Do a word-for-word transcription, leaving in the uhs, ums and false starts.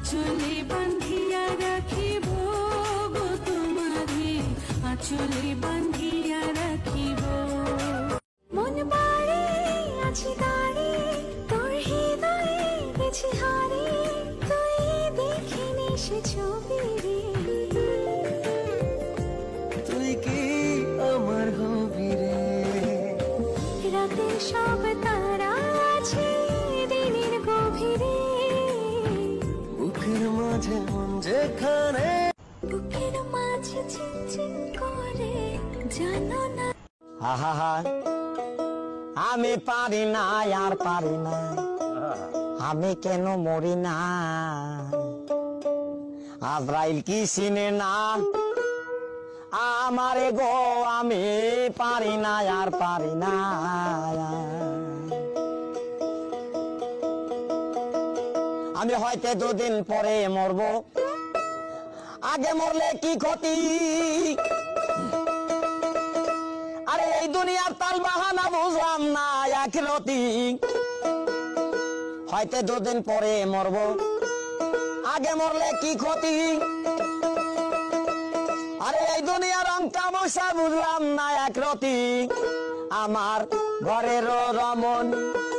আঁচলে বান্ধিয়া রাখিব গো তোমারে, আঁচলে বান্ধিয়া রাখিব। মন বাড়ি আছি দাঁড়ি, তোর হৃদয়ে গেছি হারি, তুই দেখিনি সে ছবি রে। তুই কি আমার হবি রে? রাতের সব তারা আছে দিনের গভীরে, বুকের মাঝে মন যেখানে, বুকের মাঝে ঝিনঝিন করে জানো না। হা হা হা আমি পারি না আর পারি না, আমি কেন মরি না? আজরাইল কি চিনে না আমারে গো, আমি পারি না আর পারি না। আমি হয়তো দুদিন পরে মরবো, আগে মরলে কি ক্ষতি? আরে এই দুনিয়ার তাল বাহানা বুঝলাম না আখিরাতি। হয়তো দুদিন পরে মরবো, আগে মরলে কি ক্ষতি? আরে এই দুনিয়ার রং তামাশা বুঝলাম না আখিরাতি। আমার ঘরের রমণ